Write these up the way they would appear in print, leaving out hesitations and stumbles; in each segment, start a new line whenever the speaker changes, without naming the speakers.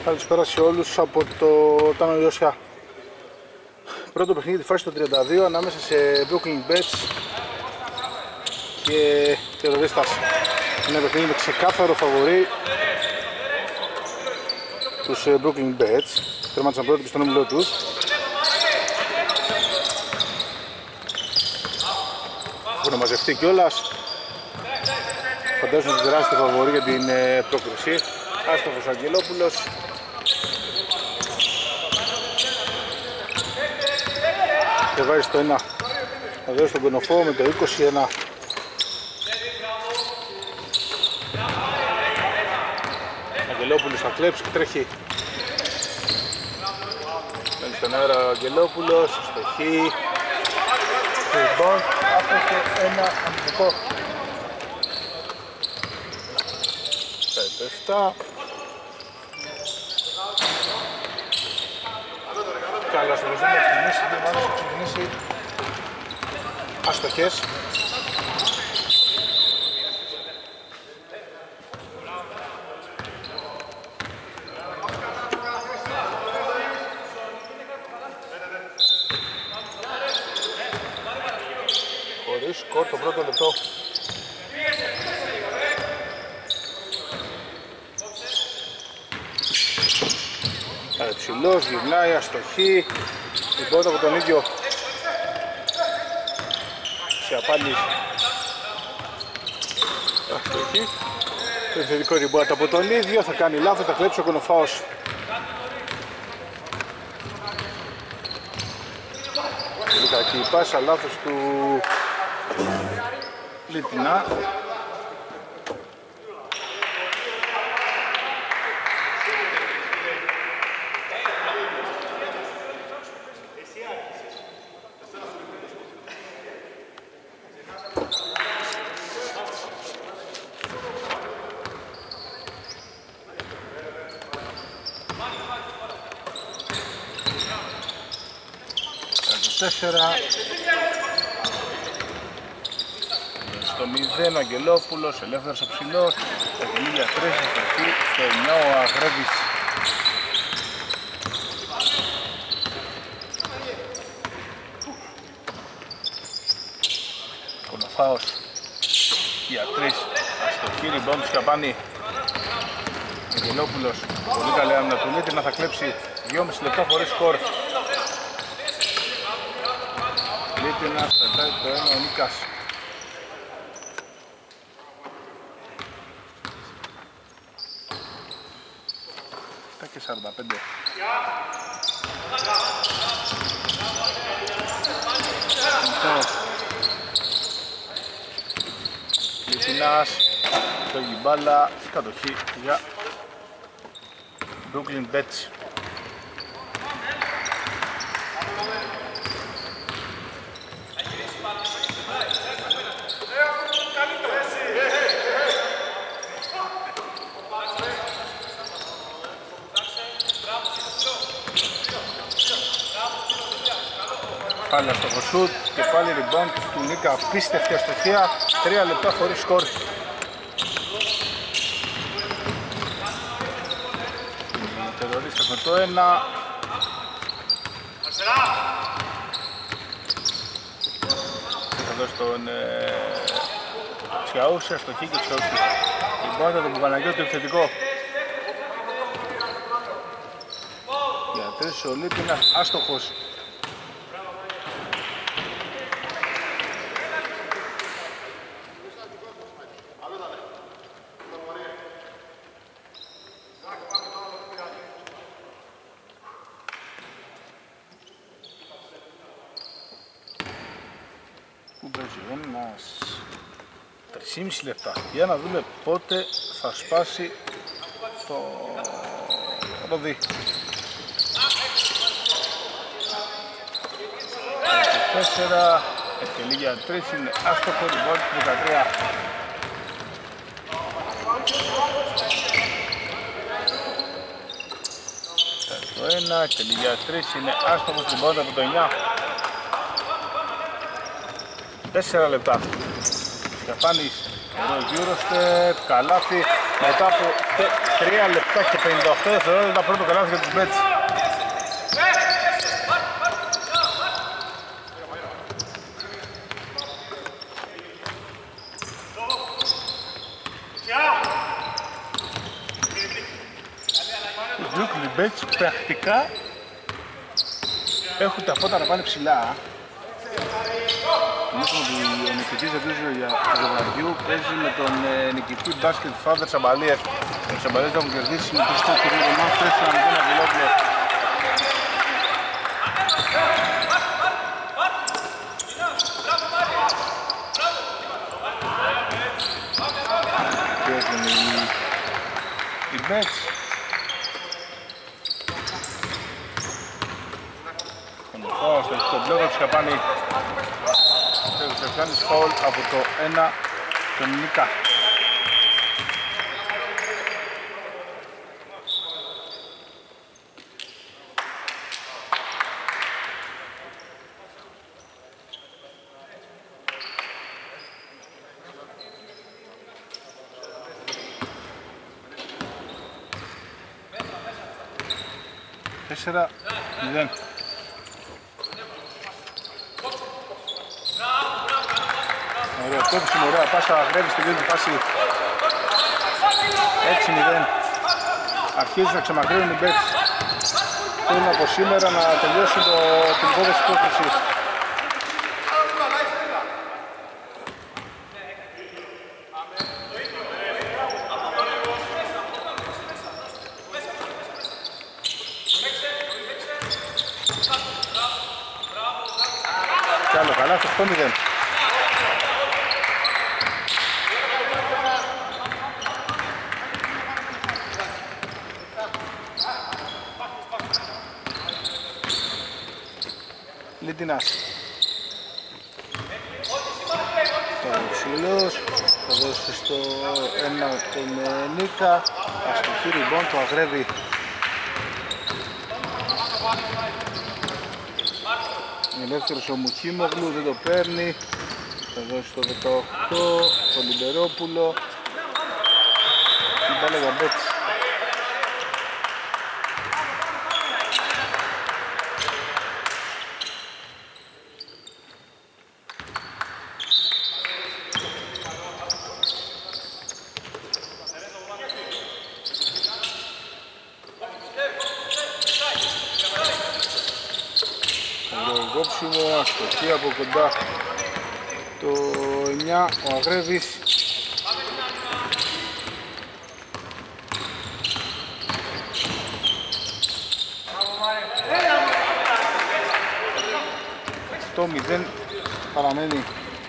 Καλησπέρα σε όλους από το Τάνο Ιωσιά. Πρώτο παιχνίδι τη φάση το 32 ανάμεσα σε Brooklyn Bets και Τερορίστας. Ένα παιχνίδι με ξεκάθαρο φαβορί τους Brooklyn Bets. Τερμάτισαν πρώτοι στον όμιλό τους. Έχουν μαζευτεί κιόλας. Φαντάζομαι ότι τεράστιο φαβορί για την πρόκριση. Άστοχος Αγγελόπουλος. Και βάζει το 1. Θα δώσει τον Κονοφό με το 21. Αγγελόπουλος θα κλέψει και τρέχει. Μένει στον αέρα ο Αγγελόπουλος, στοχή. Λοιπόν, αυτό ένα αμυντικό. 7. Καλά στο ρεζίμ να ξεκινήσει, δύο μάδες θα ξεκινήσει αστοχές. Χωρίς σκορ το πρώτο λεπτό. Ψηλός, γυρνάει, αστοχή. Την πότα από τον ίδιο σε απάντη. Αστοχή. Το επιθετικό ριμπότα από τον ίδιο. Θα κάνει λάθος, θα κλέψει ο Κονοφάος. Πολύ κακή η πάσα, λάθος του Λιτινά. Στο 0 ο Αγγελόπουλος, ελεύθερος ο ψηλός. Το 2003 στο 9 ο Αγρέβης. Κονοφάος για 3. Αστοχή, ριμπάουντ του Σκαπάνη. Αγγελόπουλος, πολύ καλή άμυνα του Λίτινα, θα κλέψει 2,5 λεπτά χωρίς σκορ. Λίτινας, πετάει το 1 ο Νίκας. Τα και 45. Λίτινας, φεύγει μπάλα, κατοχή για Brooklyn Bets. Πάλι στο σουτ και πάλι rebound του Νίκα, απίστευτη αστοχία, 3 λεπτά χωρίς σκορ. Τερορίστας με το 1. Θα δώσει τον Τσιαούση, αστοχή και Τσιαούση. Η μπάντα του Παπαναγιώτου επιθετικό. Για 3 ο Λίτινας, άστοχος. Που παίζει ένας 3,5 λεπτά. Για να δούμε πότε θα σπάσει το ροδί. 4, ευκαιρία για 3, είναι άστοχο, την πόλη του 13. Το 1, ευκαιρία για 3, είναι άστοχο, την πόλη από το 9. 4 λεπτά. Σκαφάνης Ωραίο Eurostep, καλάθι μετά από 3 λεπτά και 58 δευτερόλεπτα πρώτο καλάθι για τους Μπέτς. Οι Μπέτς πρακτικά έχουν τα φώτα να πάνε ψηλά. Νομίζω ότι ο νικητής του βραδιού παίζει με τον νικητή μπάσκετ Φάβερ Τσαμπαλίες. Οι Τσαμπαλίες έχουν κερδίσει με τους κόκκινους ομάδες, πέσει να μην Αγγελόπουλο. Και έχουν οι Μπέτς. Στο μπλόκο του Σκαπάνη κάνει φαουλ από το 1 τον Νίκα. Τέσσερα 0. Ωραία κόψιμο, ωραία πάσα, γρέβει στην τρίτη φάση. 6-0. Αρχίζουν να ξεμακρύνουν οι Μπέτς. Θέλουν από σήμερα να τελειώσουν την υπόθεση υπόθεση. Κι άλλο καλά, 8-0. Λιτινάς. Ο Ψηλός θα δώσει στο 1 τον Νίκα. Αστοχή ριμπόν, το αγρεύει. Ελεύθερος ο Μουχίμογλου, δεν το παίρνει. Θα δώσει στο 18 τον Λιμπερόπουλο. Την μπάλα για Μπέτς. Αστοχή από κοντά το 9 ο Αγρέβης. Το 0 παραμένει.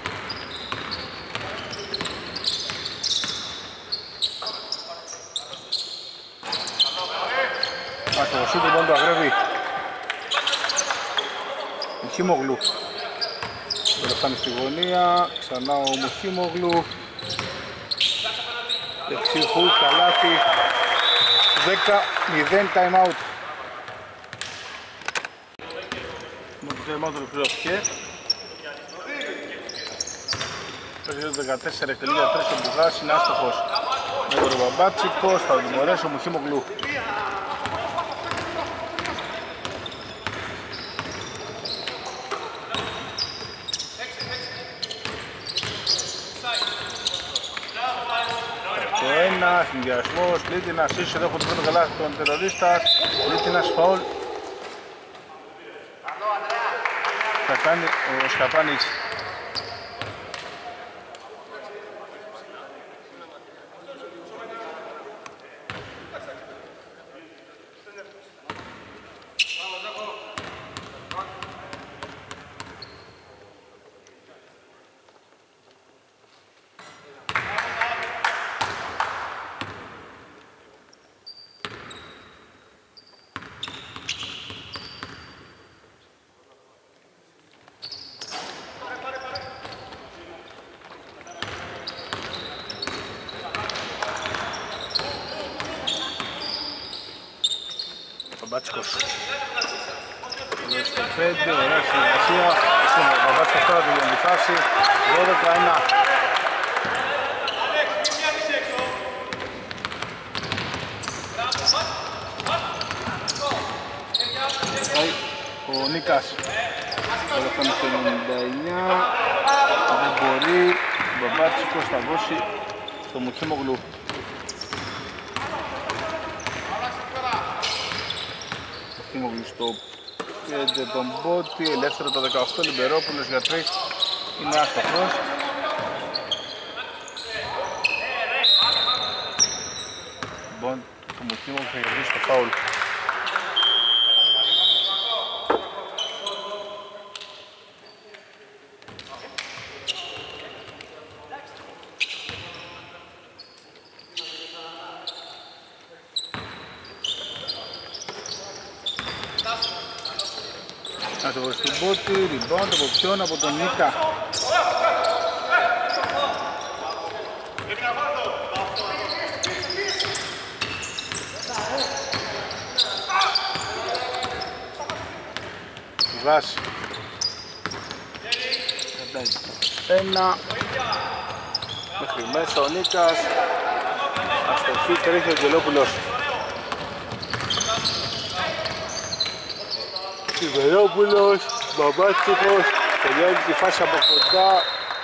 Αστοχή λοιπόν το Αγρέβη. Μουχίμογλου. Τώρα φτάνει στη γωνία, ξανά ο Μουχίμογλου. Δεξί χουλ, καλάθι. 10-0 time out. Με το time out ολοκληρώθηκε. Το 14 εκτελεί 3 ο Μπουγάς, είναι άστοχος με τον Μπαμπάτσικος, θα τον μπορέσει ο Μουχίμογλου. Συνδυασμός, Λίτινας, ίσως εδώ έχουν το πρώτο καλάθι των τερορίστας. Λίτινας φαουλ. Θα κάνει ο Σκαπάνης. Μπαμπάτσικος. Στο 5, ωραία συνεργασία. Ο Μπαμπάτσικος τώρα την αντιφάση. 12-1. ο Νίκας. Τώρα πάμε στο 99. Δεν μπορεί. Ο Μπαμπάτσικος θα δώσει στο Μουκίμογλου. Μουκίμογλου στο 5 τον Μπότη, ελεύθερο το 18, Λιμπερόπουλος για 3, είναι άστοχος. Λοιπόν, το Μουκίμογλου θα κερδίσει το φάουλ. Να το βρει στην Μπότη, rebound από ποιον, από τον Νίκα. Βάση. Ένα. Μέχρι μέσα ο Νίκας. Αστοχή, τρέχει ο Αγγελόπουλος. Σιδερόπουλος, Μπαμπάτσικος, τελειώνει τη φάση από κοντά.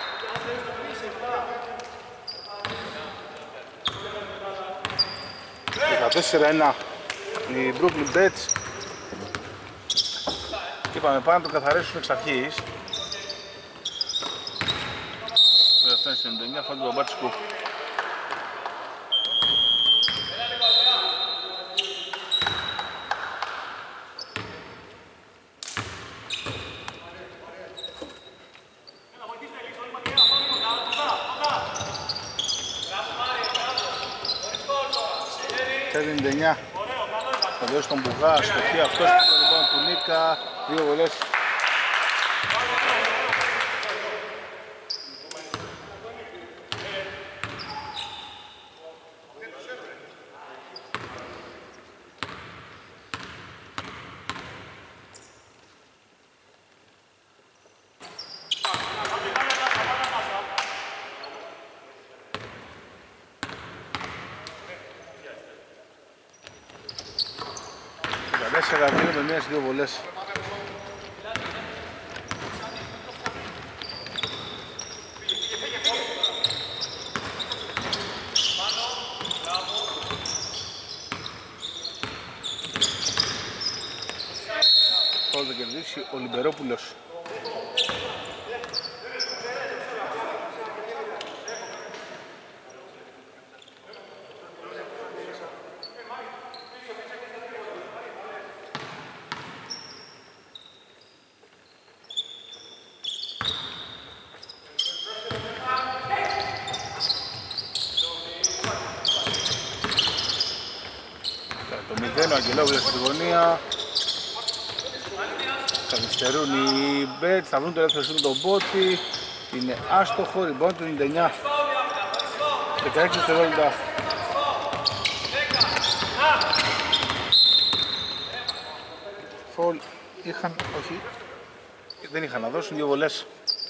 Και 14-1 η Brooklyn Bets. Είπαμε πάνω να το καθαρίσουν εξ αρχής. Τώρα φτάνει στο 99, φάνηκε του Μπαμπάτσικου. Θα δώσει τον Μπουγά, αστοχή αυτός που το λοιπόν του Νίκα, 2 βολές. Με μία στις 2 βολές. Φάουλ θα κερδίσει ο Λιμπερόπουλος. Ο Αγγελόπουλος στη γωνία. Καθυστερούν οι Bets, θα βρουν το ελεύθερο σούτ τον Μπότη. Είναι άστοχο, rebound του 99. 16 δευτερόλεπτα. Φολ είχαν, όχι, δεν είχαν να δώσουν 2 βολές.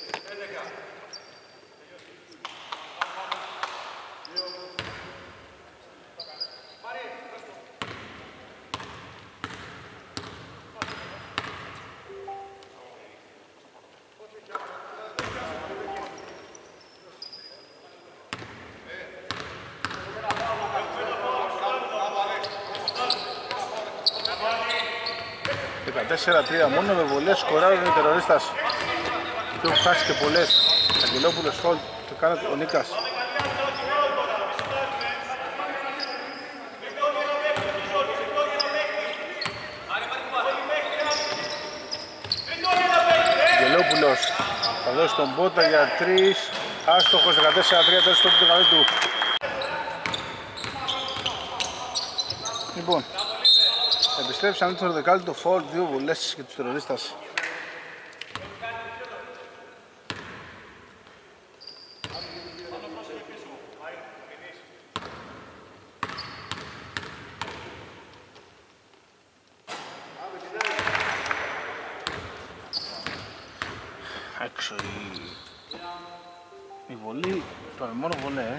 Τέσσερα-τρία μόνο με βολές σκοράρουν οι τερορίστας και έχουν χάσει και πολλές. Αγγελόπουλος φόλ, το κάνει ο Νίκας. Αγγελόπουλος θα δώσει τον Μπότα για 3, άστοχος 14-3, τέλος το καλή του. Λοιπόν, επιστρέψαν το δεκάλυτο φόλ, 2 βολές για τους τερορίστας. Έξω η βολή, πάμε μόνο βολές.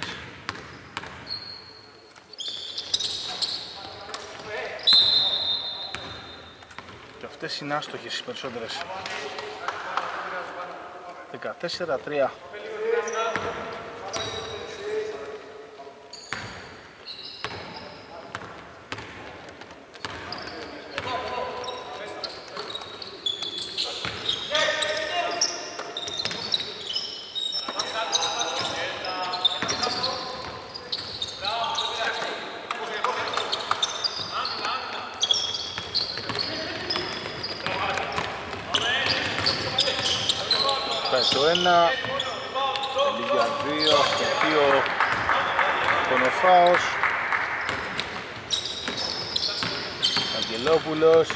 αυτές είναι άστοχες οι περισσότερες. 14-3. Το ένα, λίγα δύο, στοιχείο Κονοφάος, Αγγελόπουλος,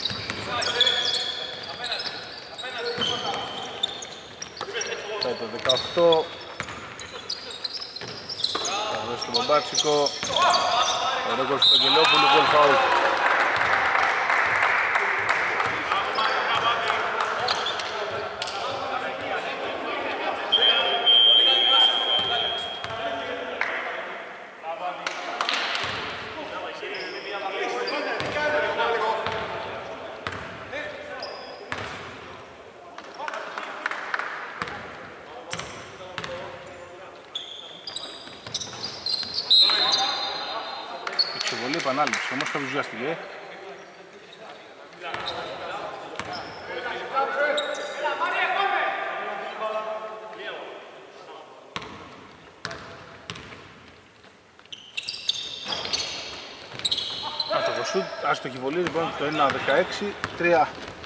πάει το 18, θα δώσει τον Μπομπάτσικο, ο ρέκορds του Αγγελόπουλου, γκολ φάουλ. Πολύ επανάληψη, όμως κάποιος βιάστηκε. Άστοχο σουτ, άστοχη βολή, λοιπόν το 1-16-3.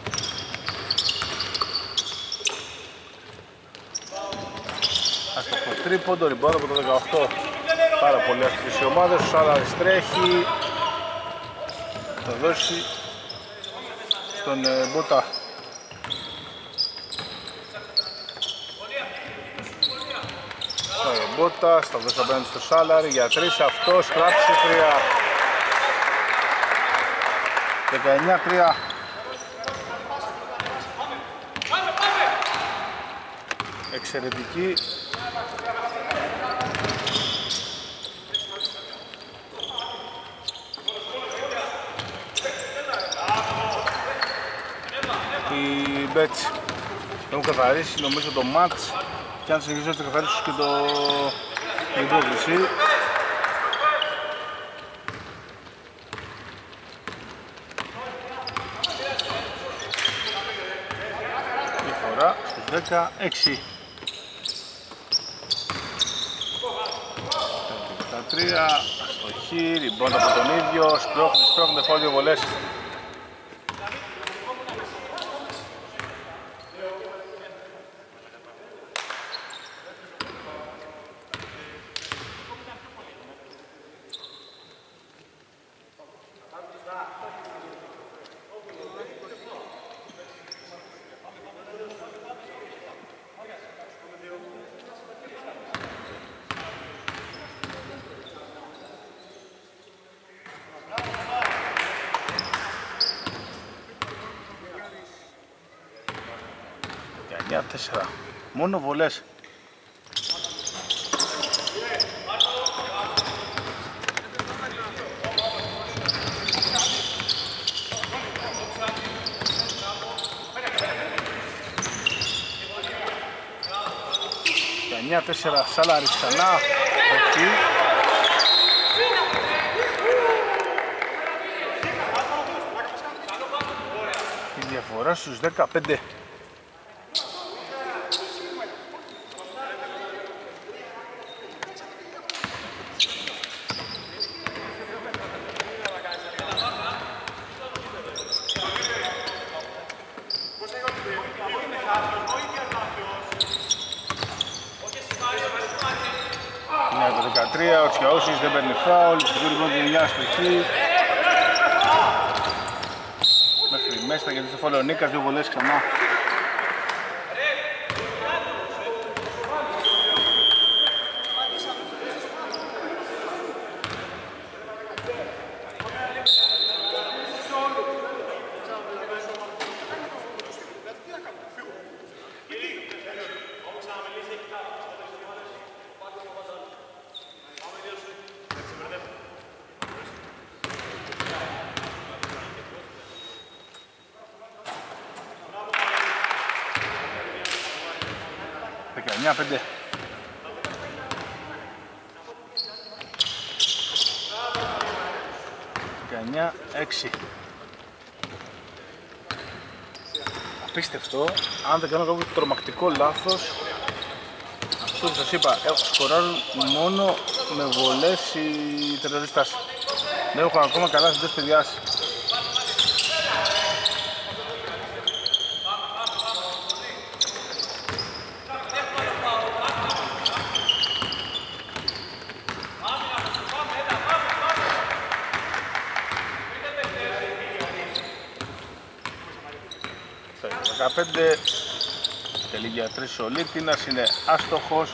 Άστοχο τρίποντο, ριμπάουντ από το 18. Πάρα πολύ αστοχές οι ομάδες, ο Σάλαρης τρέχει. Θα δώσει στον Μπότα. Ο Μπότας θα δώσει απέναντι στο Σάλαρη για 3, αυτός κράτησε 3. 19-3. Εξαιρετική. Οι Bets έχουν καθαρίσει νομίζω το μάτς και αν συνεχίσουν να καθαρίσουν και την πρόκληση. Διαφορά στους 16. 13, αστοχή, ριμπόντ από τον ίδιο, σπρώχνεται φάουλ, δύο βολές. Για 4. Μόνο βολές. Για 9-4 Σάλαρης ξανά. Όχι. Η διαφορά στους 15. Ο Τσιαούσης δεν παίρνει φάουλ, του λοιπόν την μια αστοχή. Μέχρι μέσα γιατί στο φάουλ ο Νίκας, δύο βολές ξανά. 19-5. Απίστευτο, αν δεν κάνω κάποιο τρομακτικό λάθος, αυτό που σας είπα, σκοράρουν μόνο με βολές οι τερροριστές. Δεν έχουν ακόμα καλά συντές παιδιάς. Τελεί για 3 ο Λίτινας, είναι άστοχος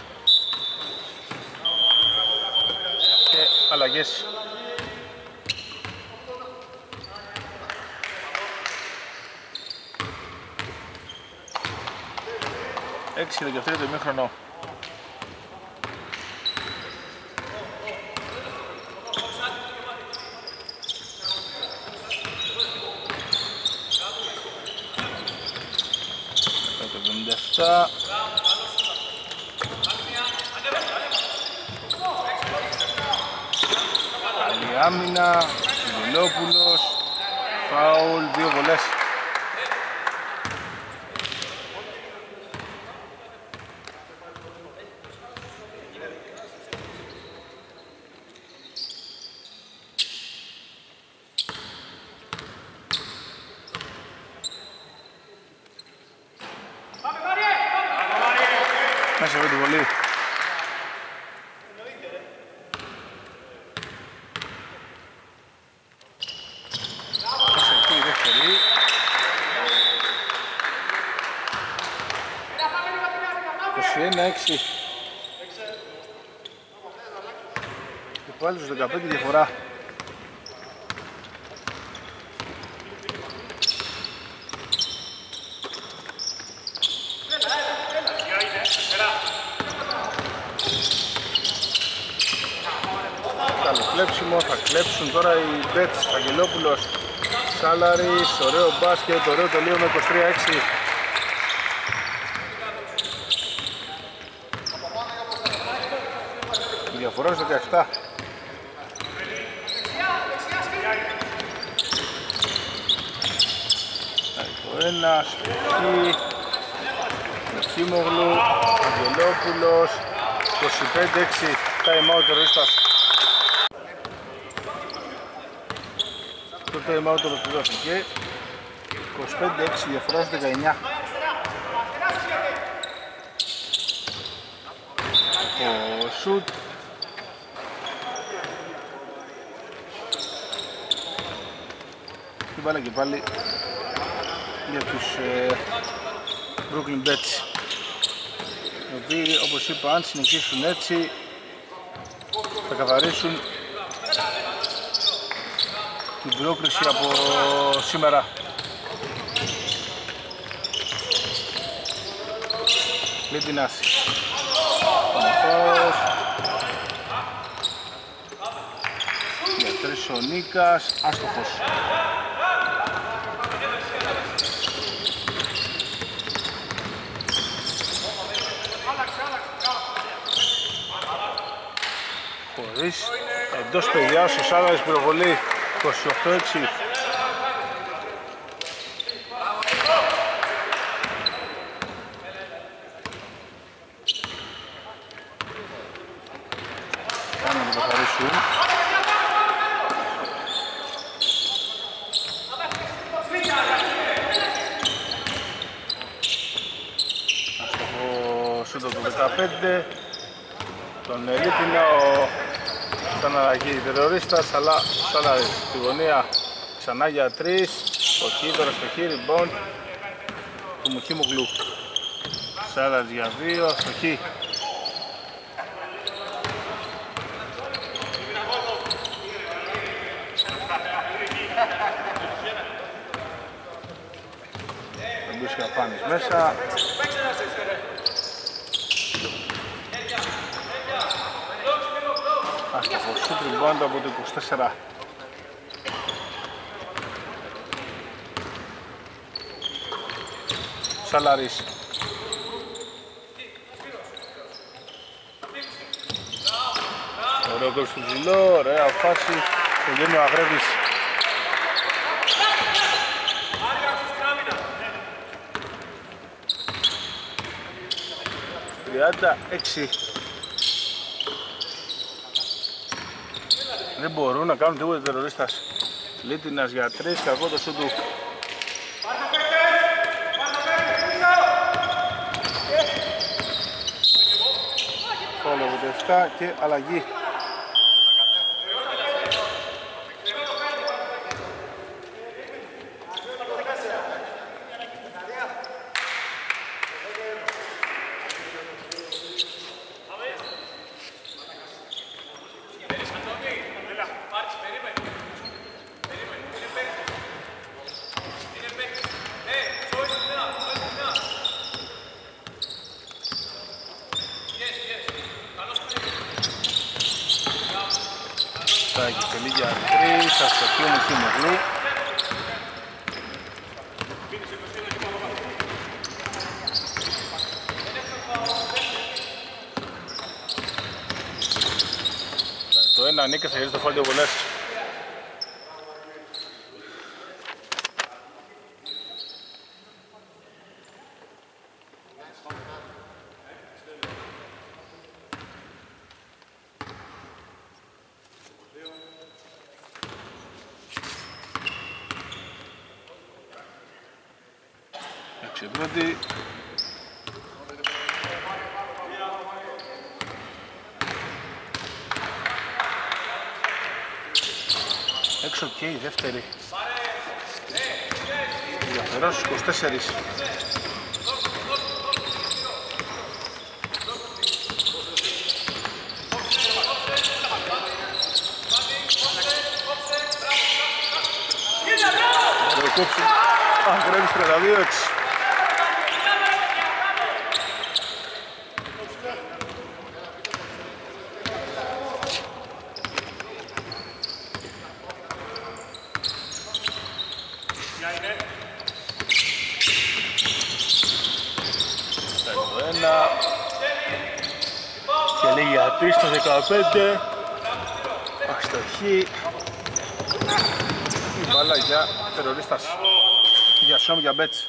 και αλλαγές. 6-17 το ημίχρονο. Καλή άμυνα, Βελόπουλος, φάουλ, 2 βολές. Μέσα από τη βολή. Μέσα εκεί η δεύτερη. «21-6». Και πάλι στους 15 διαφορά. Θα κλέψουν τώρα οι Bets, Αγγελόπουλος, Σάλαρης, ωραίο μπάσκετ, ωραίο τελείο με 23-6. Η διαφορά είναι 17. Το ένα, Σπική, Μοχίμογλου, Αγγελόπουλος, 25-6, time out τερρορίστας. Το time out ολοκληρώθηκε, 25-6 διαφορά στις 19. Ο σουτ την μπάλα και πάλι για τους Brooklyn Bets, οι οποίοι, όπως είπα, αν συνεχίσουν έτσι θα καθαρίσουν την πρόκριση από σήμερα. Λίτινας, Παναθός, για 3 ο Νίκας, άστοχος. Χωρίς εντός παιδιάς ο Σάλαρης πυροβολή 28-6. Κάνε να το καθαρίσουν. Αστοχό σούτο του 15. Τον Λίτινα ήταν αλλαγή τερρορίστας, αλλά Σάλαρης στη γωνία ξανά για 3. Ο Κίδωρας στο χείρι, rebound του Μοχίμογλου. Σάλαρης για 2, αστοχή. Δεν μπούσκει απάνης μέσα. Άστοχο σουτ, rebound από το 24. Σάλαρης. Ωραίο κόψη του ψηλό, ωραία φάση. Το βγαίνει ο Αγρέβης. 36. Δεν μπορούν να κάνουν τίποτα οι τερορίστας. Λίτινας για 3, κακό το σου του. Φόλο 87 και αλλαγή. Τελεί για 3, αστοχή μου Χιμογλού. Το ένα νίκη θα γυρίσει το φάλτιο βολές. Πρώτη. Έξω και η δεύτερη. Διαφερός 24. Αγρέβης 32-6. Και λέει για 3 στο 15. Αστοχή. Η μπάλα για τερορίστας. Για Σόμ, για Μπέτς.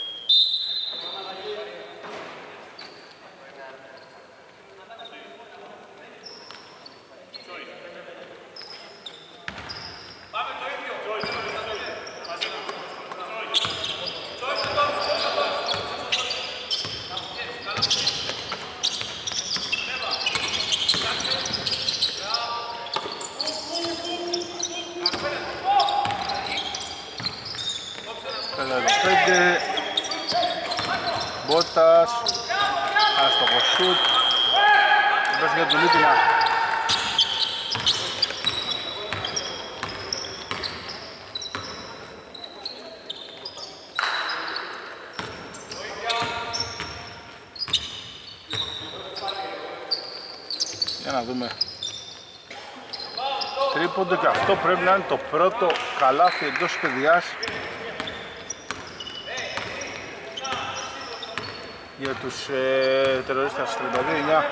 Μπότας, άστοχο σουτ, δώσει για του Λίτινα. Για να δούμε. Τρίποντο και αυτό πρέπει να είναι το πρώτο καλάθι εντός παιδιάς για τους τερορίστας 32-9.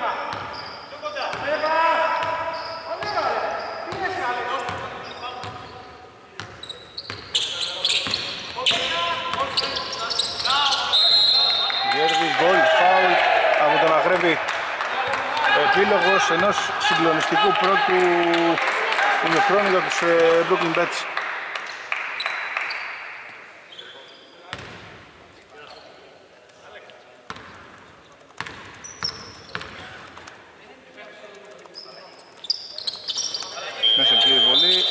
Γέρβη, γκολ, φάουλ από τον Αγρέβη. Επίλογος ενός συγκλονιστικού πρώτου ημιχρόνου για τους Brooklyn Bets. Μέσα εκεί η βολή.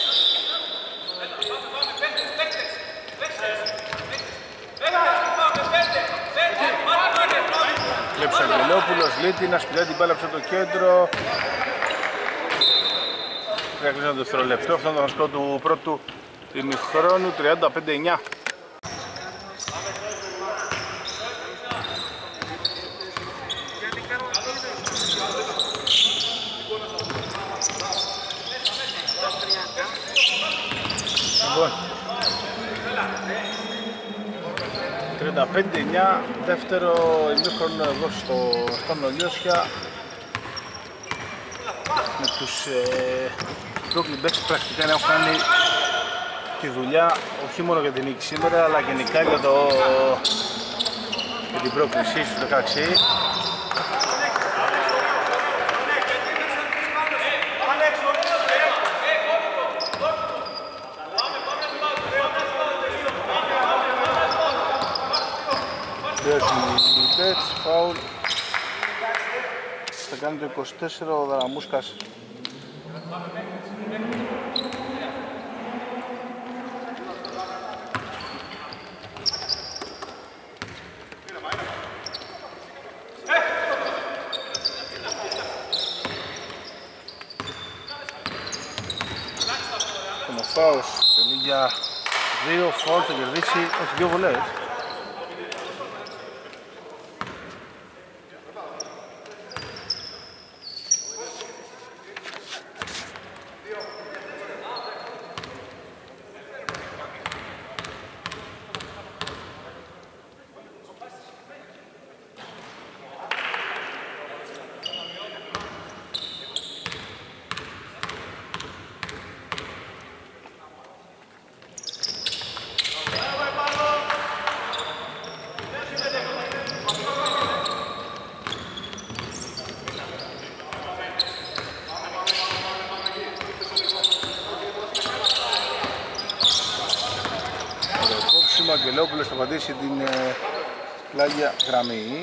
Κλέψε Αγγελόπουλος, Λίτινας, πηδάει την μπάλα από το κέντρο. Πρέπει να το δευτερολεπτό, αυτό είναι το σκορ του πρώτου ημιχρόνου, 35-9. Λοιπόν, 35-9, δεύτερο ημίχρονο εδώ στον Ολιώσια. με τους Brooklyn Bets πρακτικά να έχουν κάνει τη δουλειά όχι μόνο για την νίκη σήμερα αλλά γενικά για την πρόκληση στους 16. Φάουλ. Θα κάνει το 24 ο Δαραμούσκας. Κομοφάους τελεί για 2 φάουλ, θα κερδίσει, όχι 2 βολές. Ο Αγγελόπουλος θα πατήσει την πλάγια γραμμή.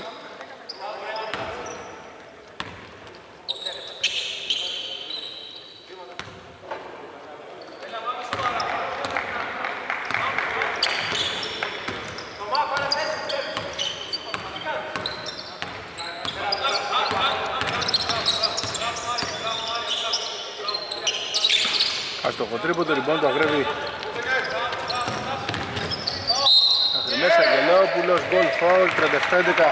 Αστοχοτρίποντο, λοιπόν το αγρεύει μέσα Αγγελόπουλος, γκολ φάουλ, 37-11.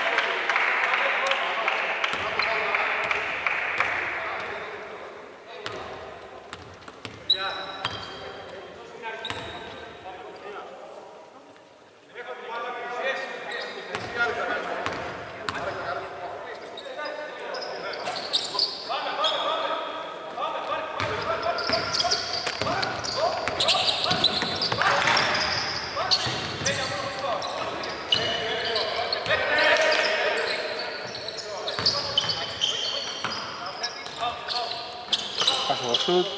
Σουτ.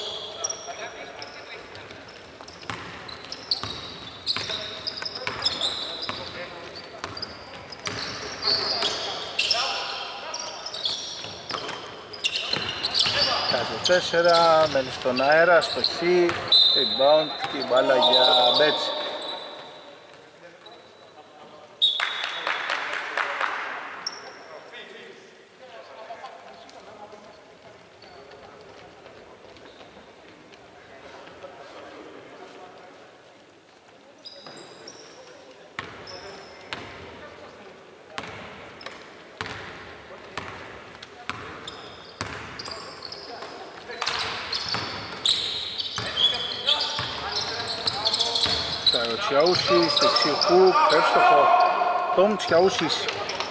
Κάτω 4, μένει στον αέρα, στο χ, rebound και η μπάλα για Μπέτσι. Τσιαούσης, δεξιού, εύστοχο, Τόμ Τσιαούσης.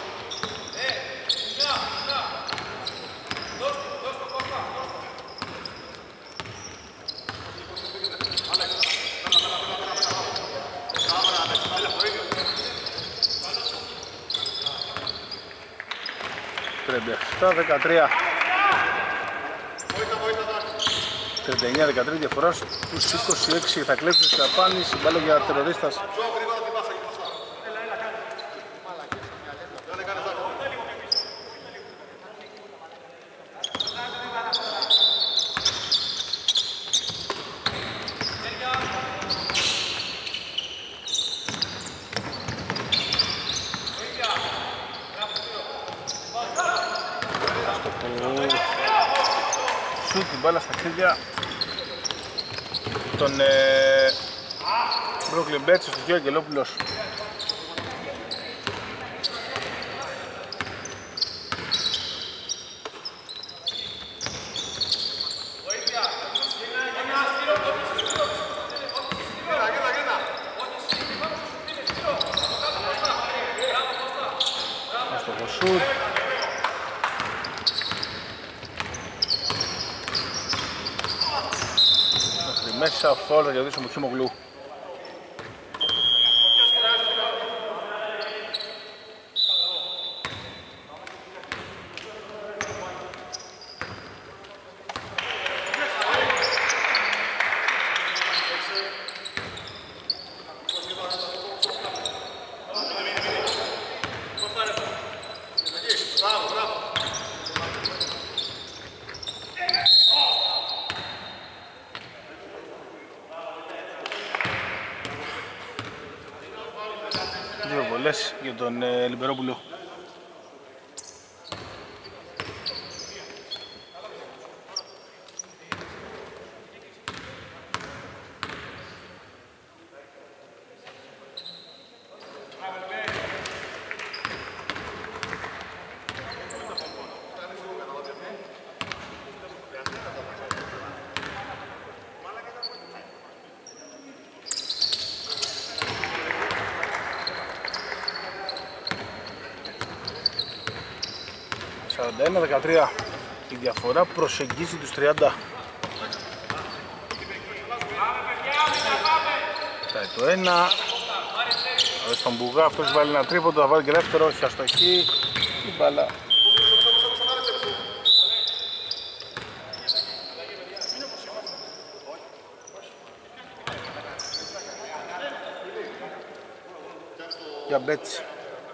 ...37-13... 39-13 διαφορά στους 26 θα κλέψει ο Σαπάνης, μπάλα για τερορίστας. Σουτ την μπάλα στα χέρια τον Brooklyn Bets, στο χείο Αγγελόπουλος. Αστοχο σουτ. μέσα, φόλ θα κερδίσει ο Μουχίμογλου. Δύο βολές για τον Λιμπερόπουλο. ...41-13, η διαφορά προσεγγίζει τους 30. Πάει το ένα, στον Μπουγά, αυτός βάλει ένα τρίποντο, θα βάλει και δεύτερο, όχι αστοχή, η μπάλα. Για Μπέτσι.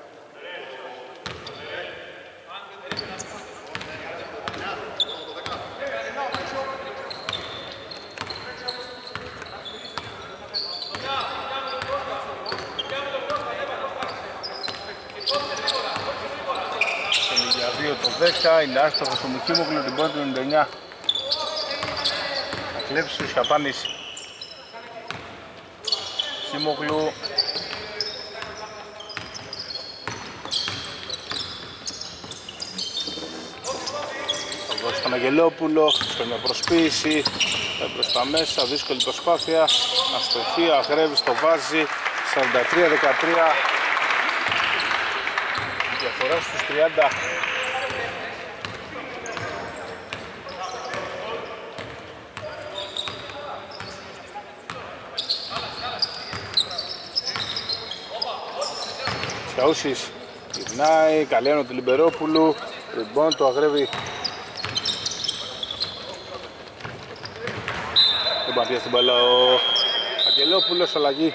Το 10 είναι άστοχος ο Μουχίμογλου την πρώτη του 99. Θα κλέψει ο Σιαπάνης. Μουχίμογλου. Θα δώσει τον Αγγελόπουλο, σε μια προσποίηση. Προς τα μέσα, δύσκολη προσπάθεια. Αστοχή, Αγρέβης το βάζει. 43-13. Διαφορά στους 30. Τσιαούσης γυρνάει, καλένο του Λιμπερόπουλου, ριμπόν του Αγρέβη. Δεν πατία στην μπάλα ο Αγγελόπουλος, αλλαγή.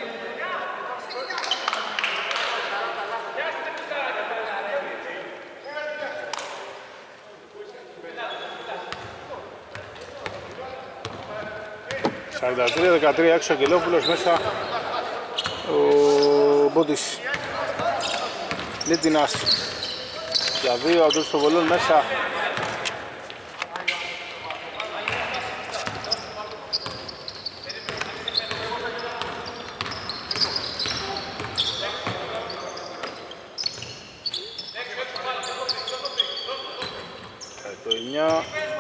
...43-13 έξω ο Αγγελόπουλος, μέσα ο Μπόντης. Λίτινας για δύο, αντούς στο βολόν μέσα. Το 9.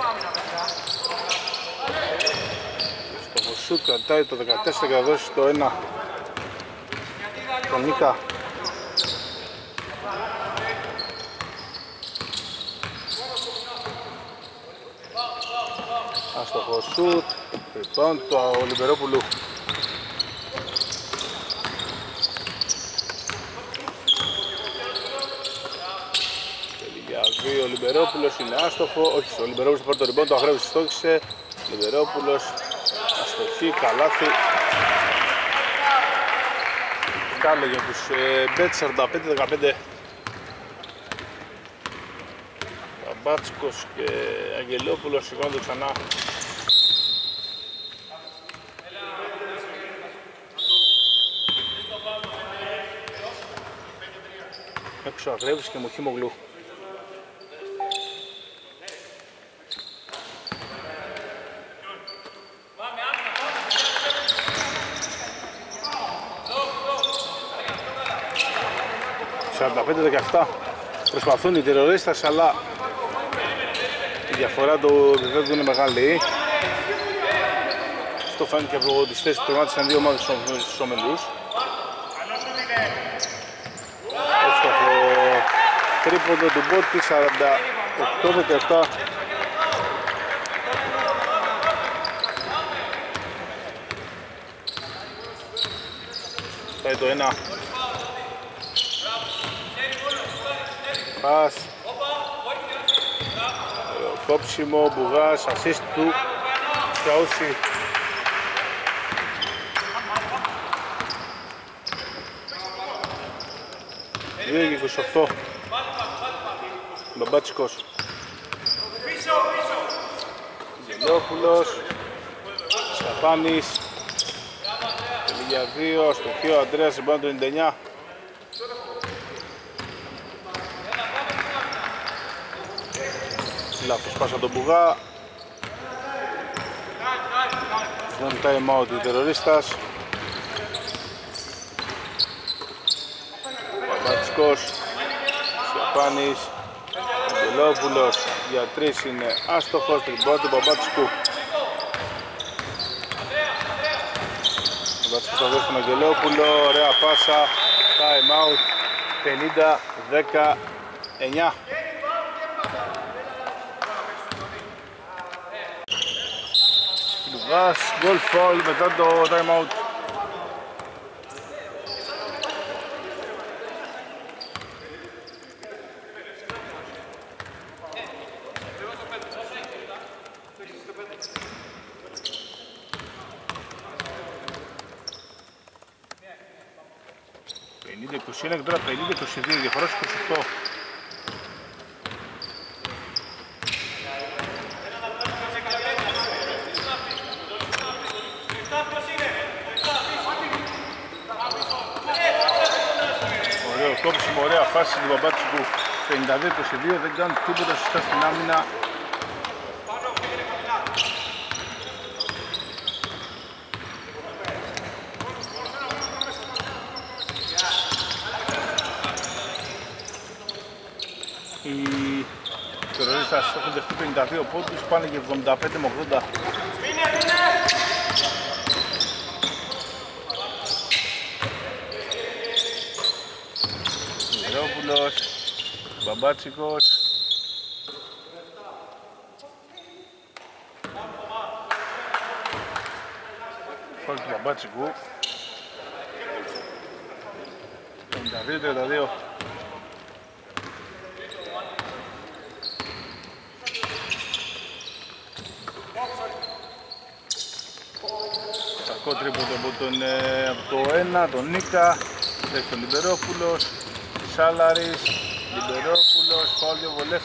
Στο Χωσούτ κρατάει το 14 και θα δώσει το 1 τον Νίκα. Αστοχο σουτ, rebound του Λιμπερόπουλου. Θέλει για δύο ο Λιμπερόπουλος, είναι άστοχο, όχι ο Λιμπερόπουλος πάρει το rebound, το Αγρέβης στόχισε. Λιμπερόπουλος, αστοχή, καλάθι. Κάλε για τους Μπέτς, 45-15. Μπάτσκος και Αγγελόπουλος σηκώνονται ξανά. Έξω Αγρέβης και Μουχίμογλου. ...45-17 προσπαθούν οι τερορίστας, αλλά η διαφορά του επίπεδου είναι μεγάλη. Αυτό φάνηκε από τις θέσεις που τερμάτισαν δύο ομάδες στους ομιλούς. Εύστοχο τρίποντο του Μπότη, 48-17. Πάει το 1. Πας. Κόψιμο, Μπουγάς, assist του Σιαούση. Δύο και 28. Μπαμπάτσικος. Γελόπουλος. Σαπάνης. Για 2, αστοχείο, Αντρέας συμπάνω το 99. Λάθος πάσα τον Μπουγά. Δεν time out ο τερορίστας. Παπατσικός, Σιαπάνης, Αγγελόπουλος για 3 είναι άστοχος, τριμπό του Παπατσικού. Παπατσικός θα δώσει τον Αγγελόπουλο, ωραία πάσα, time out, 50-19. Μπουγάς, goal fall μετά το time out. Είναι και τώρα 50-22, διαφορά 28. Ωραίο κόψιμο, ωραία φάση του Μπαμπάτσικου. 52-22, δεν κάνουν τίποτα σωστά στην άμυνα. Οι τερορίστας έχουν δεχτεί 52 πόντους, πάνε και 75-80. Μυρόπουλος, Μπαμπάτσικος. Φόλ του Μπαμπάτσικου. 52-32. Κακό τρίποντο από το 1, τον Νίκα, έχει τον Λιμπερόπουλος, Σάλαρης, Λιμπερόπουλος, πάω 2 βολές.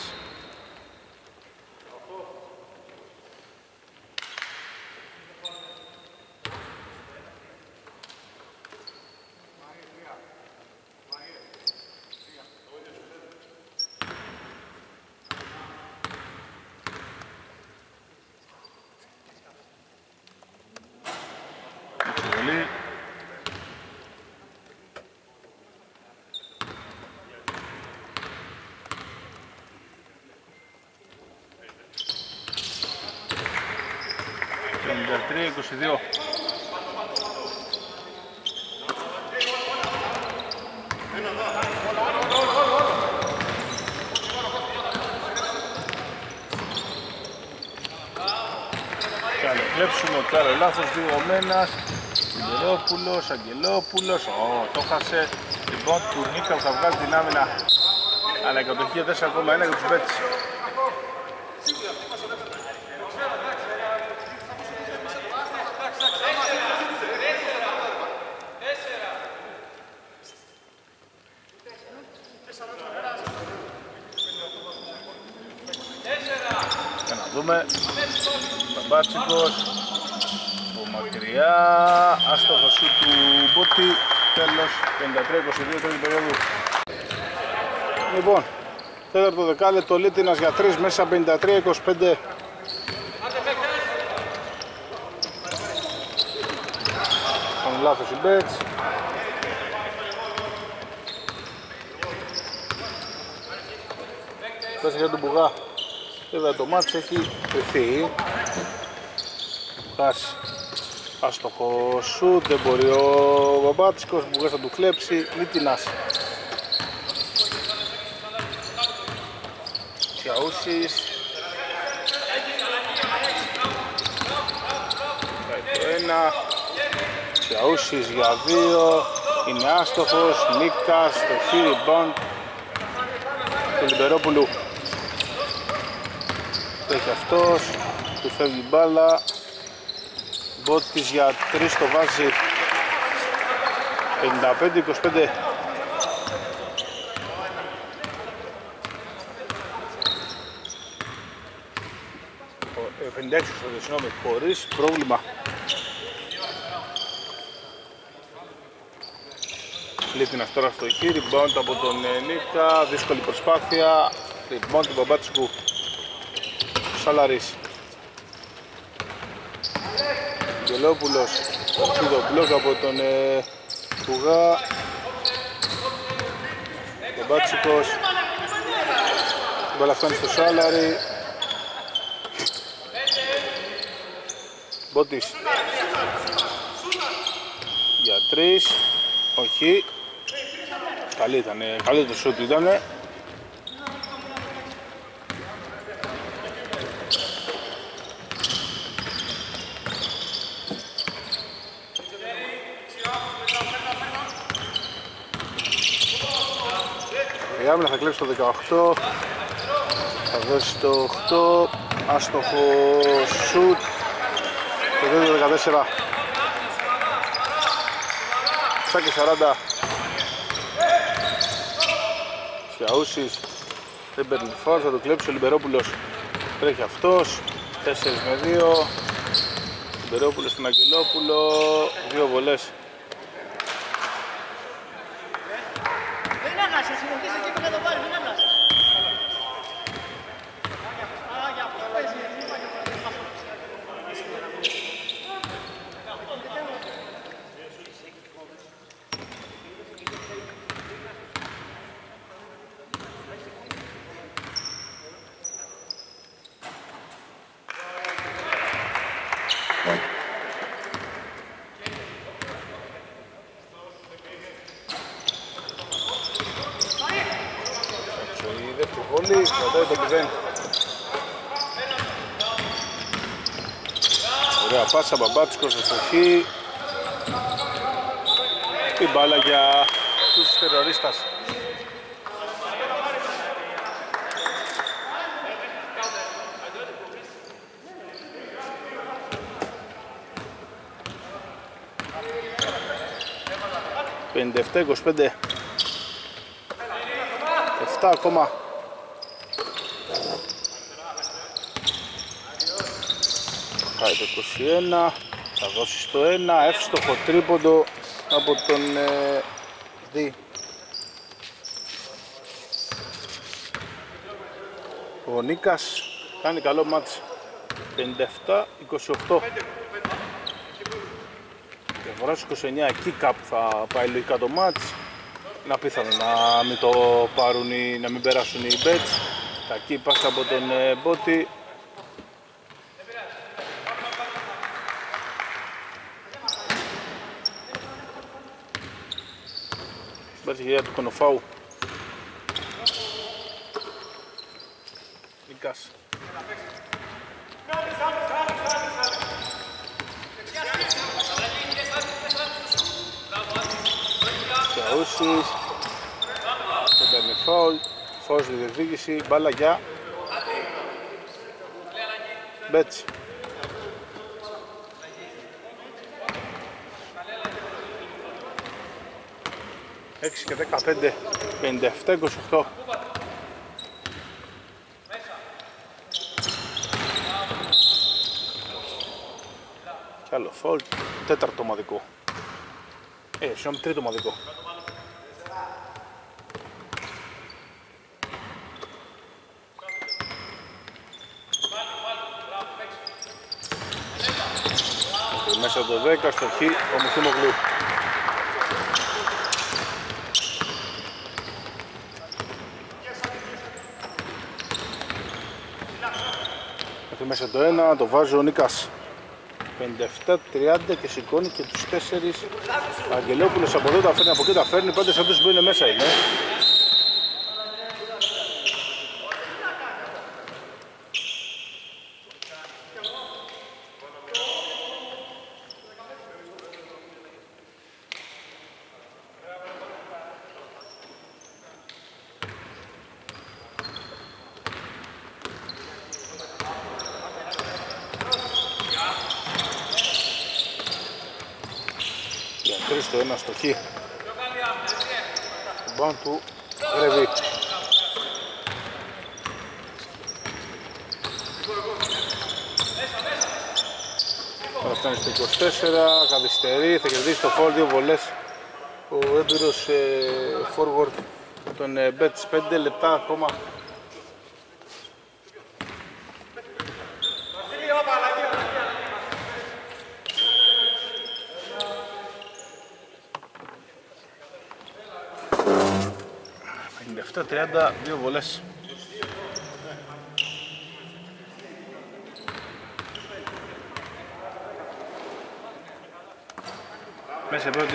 Καλεκλέψουμε, κάνω λάθος, διωγμένας. Λιμπερόπουλος, Αγγελόπουλος, το χάσε. Λοιπόν, του Νίκα που θα βγάλει την άμυνα. Αλλά η κατοχή 4,1 για τους Μπέτς. Για να δούμε. Μπαμπάτσικος από μακριά, άστοχο σου του Μπότη, τέλος 53-22 τρίτη περίοδου. Λοιπόν, τέταρτο δεκάλεπτο, Λίτινας για 3 μέσα 53-25. Κάνει λάθος οι Μπέτς. Πέσε για τον Μπουγά. Βέβαια το μάτς έχει κρυφθεί. Χάσει. Άστοχο σουτ, δεν μπορεί ο Μπαμπάτσικος, Μπουγάς θα του κλέψει. Λίτινας. Τσιαούσης. Πάει το 1. Τσιαούσης για 2. είναι άστοχος. Νίκας, το χι rebound του Λιμπερόπουλου. Έχει αυτός, του φεύγει μπάλα. Μπότης για 3 το βάζει. 55-25. 56 συγγνώμη, χωρίς πρόβλημα. Λίτινας τώρα στο χι, rebound από τον Νίκα, δύσκολη προσπάθεια. Rebound του Μπαμπάτσικου. Σαλαρίς. Γελόπουλος, το μπλοκ από τον Πουγά. Μπαμπάτσικος. Μπάλα φτάνει στο Σάλαρι. Μπότης για 3, όχι. Καλή ήτανε, καλή το σούτ ήτανε. Η άμυνα θα κλέψει το 18, θα δώσει το 8, άστοχο σούτ. Το 2-14. 7 και 40. Σιαούσης δεν παίρνει φάουλ, θα το κλέψει ο Λιμπερόπουλος. Τρέχει αυτός. 4 με 2. Λιμπερόπουλος στον Αγγελόπουλο. 2 βολές.
Δεν ανάσες, συμμετείς εκεί που να το πάρει, δεν ανάσες.
Βολή, κρατάει το 0. Ωραία πάσα, Μπαμπάτσικος στο χι. Η μπάλα για τους τερορίστας. «57-25». 7 ακόμα. Πάει το 21, θα δώσει στο 1, εύστοχο τρίποντο από τον Δη. Ο Νίκας κάνει καλό μάτς. 57-28. Διαφορά στους 29, εκεί κάπου θα πάει λογικά το μάτς. Είναι απίθανο να μην το πάρουν ή να μην περάσουν οι bets. Κακή πάσα από τον Μπότη. Υπάρχει για του Κονοφάου. Νίκας. Σαούσης. Δεν παίρνει φάουλ. Φάουλ στη διεκδίκηση. Μπάλα για Μπέτσι. 6 και 15, 57-28. Κι άλλο φάουλ, τέταρτο ομαδικό. Συγγνώμη, τρίτο ομαδικό. Μέσα το 10 στο χ, ο Μουθήμογλου. Μέσα το 1, το βάζει ο Νίκας. 57-30 και σηκώνει και τους 4. Αγγελόπουλος από εδώ τα φέρνει, από εκεί τα φέρνει. Πάντες αυτούς που είναι μέσα είναι. 3 στο 1 στο χ. Rebound του Γρεβή. Τώρα φτάνει στο 24, καθυστερεί, θα κερδίσει το φόρ, 2 βολές ο έμπειρος forward τον Μπέτς, 5 λεπτά ακόμα. ...57-30, 2 βολές. Μέσα πρώτη.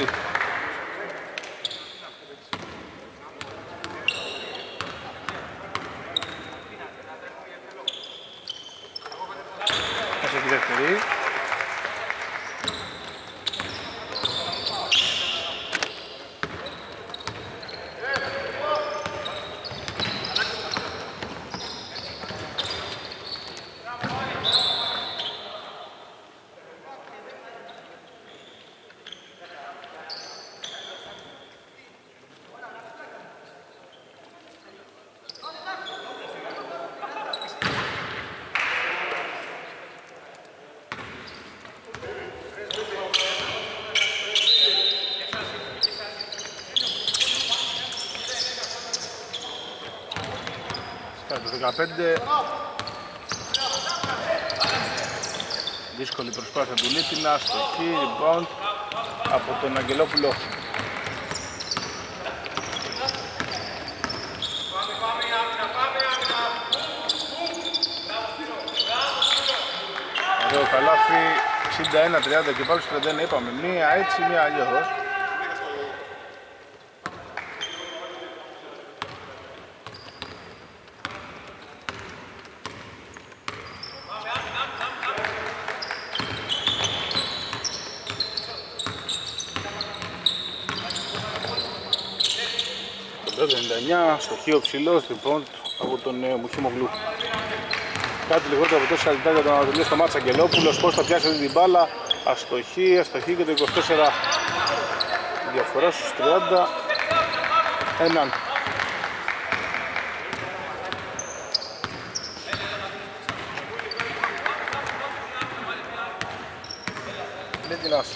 Μέσα τη δεύτερη. Το 15. Δύσκολη προσπάθεια του Λίτινα, στο χ, rebound από τον Αγγελόπουλο. Ωραίο καλάθι, 61-30 και πάλι στο 31, είπαμε μία έτσι, μία αλλιώς. Το 99, στο χείο ψηλός, λοιπόν, από τον Μουχίμογλου. Κάτι λιγότερο από 4 λεπτά για τον Ανατολή στο μάτς Αγγελόπουλος. Πώς θα πιάσει αυτή την μπάλα, αστοχή και το 24. Διαφορά στους 30. Έναν. Λίτινας.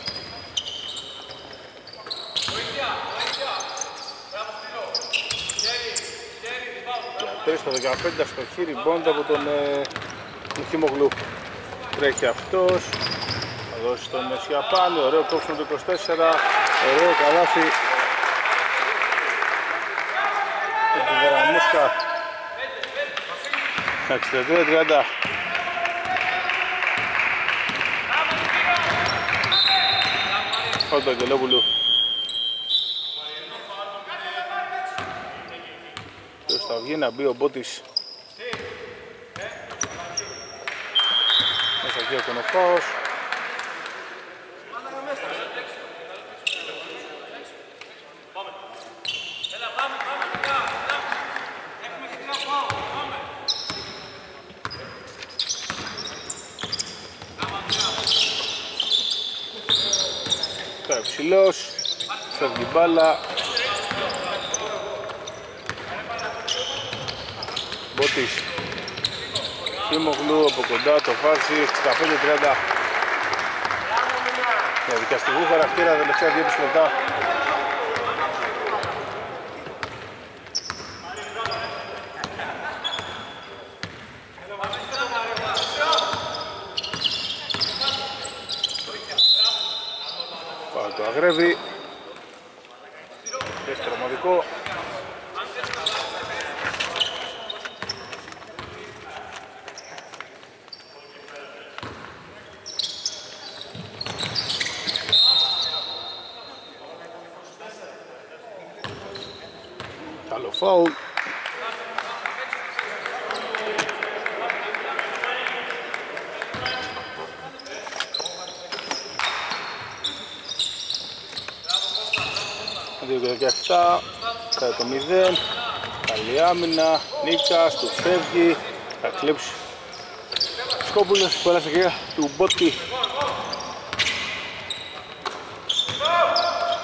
Στο 15 στο χείρι μπόντ από τον Μουχίμογλου. Τρέχει αυτός, θα δώσει τον Σιαπάνη, ωραίο κόψιμο το 24, ωραίο καλάθι από την Βεραμούσκα. 63-30. Φάουλ του Αγγελόπουλου. Θα βγει να μπει ο Μπότης μέσα εκεί ο Κονοφάος. Τώρα ψηλός, φεύγει μπάλα. Μπότης, Χίμογλου από κοντά το βάζει, 65-30. Διαδικαστικού χαρακτήρα, τελευταία 2 λεπτά. Πάει το Αγρέβη. Δεύτερο ομαδικό. Καλό φάουλ. Το 17, κατά το 0, καλή άμυνα, Νίκας, του φεύγει, θα κλέψει Σκόπουλος, πολλά ευκαιρία του Μπότη.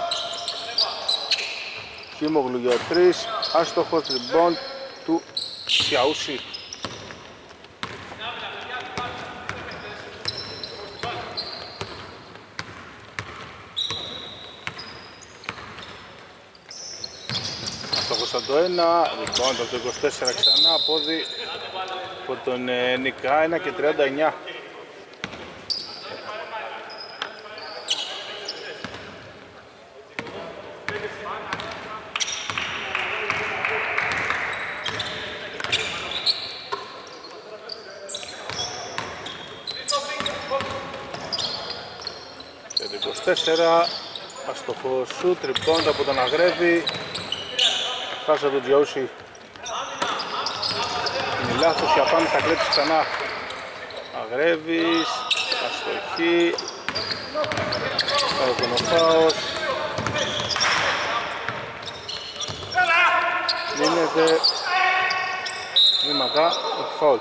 Χίμογλου για 3, άστοχος rebound του Σιαούση. Άστοχος από το 1, rebound από το 24 ξανά, πόδι από τον Νικά, 1 και 39. Το 24, αστοχό σουτ, rebound από τον Αγρέβη. Φάσα του Τζιαούση. Είναι λάθος, η Απάνη θα κλέψει ξανά. Αγρέβης, αστοχή. Καροκονοφάος. Λύνεται. Βήματα, έχει φάουλ.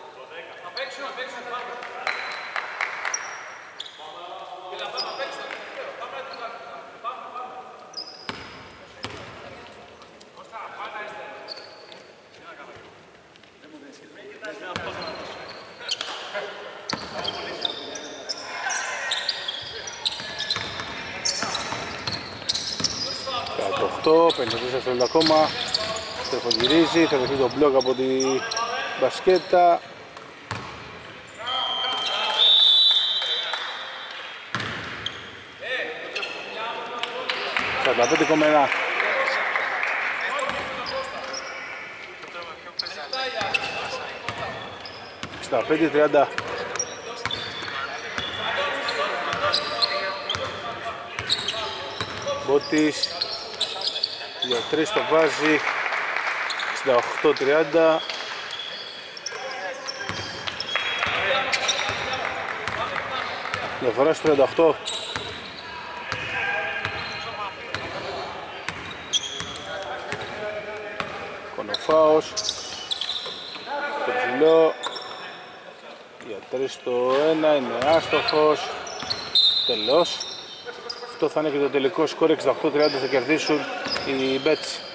Το 54 δευτερόλεπτα ακόμα. Στρεφογυρίζει, θα δεχτεί τον μπλοκ από τη μπασκέτα. Τα 45,1. Στα 5-30. Μπότης για 3 το βάζει. 68-30. Διαφορά στο 38. Κονοφάος στο ψηλό για 3 το 1, είναι άστοχος. Τελώς. Αυτό θα είναι και το τελικό σκορ. 68-30 θα κερδίσουν οι Bets.